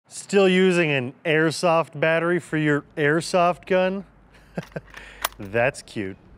Still using an airsoft battery for your airsoft gun? That's cute.